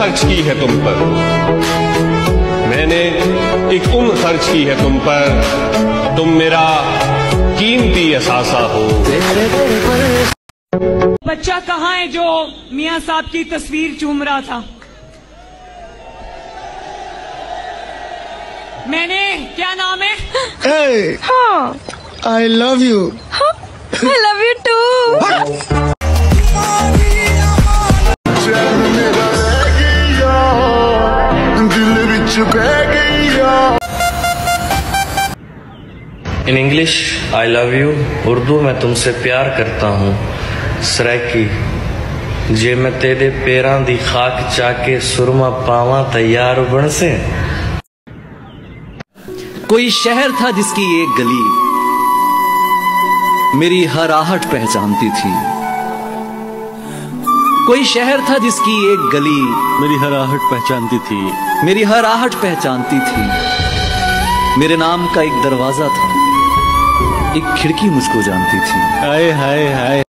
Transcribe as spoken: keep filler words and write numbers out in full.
खर्च की है तुम पर, मैंने एक उन खर्च की है तुम पर, तुम मेरा कीमती असासा हो। बच्चा कहाँ है जो मियां साहब की तस्वीर चूम रहा था? मैंने, क्या नाम है? Hey, हाँ, I love you. I love you too. In English I love you, Urdu में तुमसे प्यार करता हूँ। सराकी जे मैं तेरे पैरां दी खाक चाके सुरमा पावा तैयार बन से। कोई शहर था जिसकी एक गली मेरी हर आहट पहचानती थी। कोई शहर था जिसकी एक गली मेरी हर आहट पहचानती थी। मेरी हर आहट पहचानती थी। मेरे नाम का एक दरवाजा था, एक खिड़की मुझको जानती थी। हाय हाय हाय।